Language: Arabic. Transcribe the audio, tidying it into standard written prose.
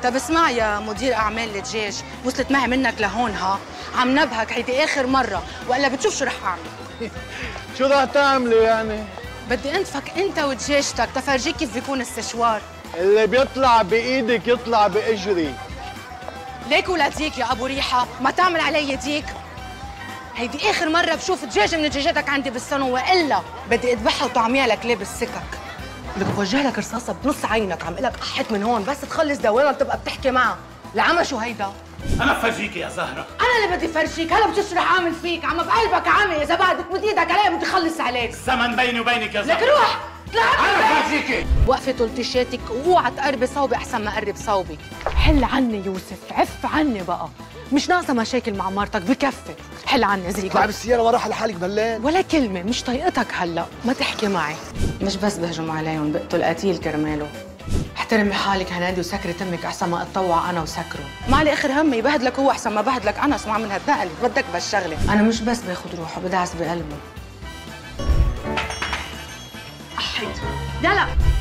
طب اسمع يا مدير اعمال الدجاج، وصلت معي منك لهون ها، عم نبهك هيدي اخر مره والا بتشوف شو رح اعمل. شو رح تعملي يعني؟ بدي انتفك انت ودجاجتك تفرجيك كيف بيكون السشوار. اللي بيطلع بايدك يطلع باجري. ليك ولاديك يا ابو ريحه، ما تعمل علي ديك. هيدي اخر مره بشوف دجاجه من دجاجاتك عندي بالصالون والا بدي اذبحها وطعميها لكلاب السكك. بدك بوجه لك رصاصه بنص عينك، عم لك احت من هون بس تخلص دوامه بتبقى بتحكي معها. لعمى شو هيدا؟ انا بفرجيكي يا زهره. انا اللي بدي فرجيك، هلا بتشوف شو رح اعمل فيك، عم بقلبك عمي، اذا بعدك مد ايدك علي بدي اخلص عليك. الزمن بيني وبينك يا زهره. لك روح اطلع. انا بفرجيكي. وقفي طلتشاتك واوعى تقربي صوبي احسن ما اقرب صوبك. حل عني يوسف، عف عني بقى، مش ناقصه مشاكل مع مرتك، بكفي. حل عني زيك. اطلعي بالسياره وراح لحالك بلان. ولا كلمه، مش طايقتك هلا، ما تحكي معي. مش بس بهجم عليهم، بقتل قتيل كرماله. احترمي حالك هنادي وسكري تمك احسن ما اتطوع انا وسكره. ما علي اخر همي يبهدلك هو احسن ما بهدلك انا، اسمع من هالنقل بدك بالشغله. انا مش بس باخذ روحه، بدعس بقلبه. احيد يلا.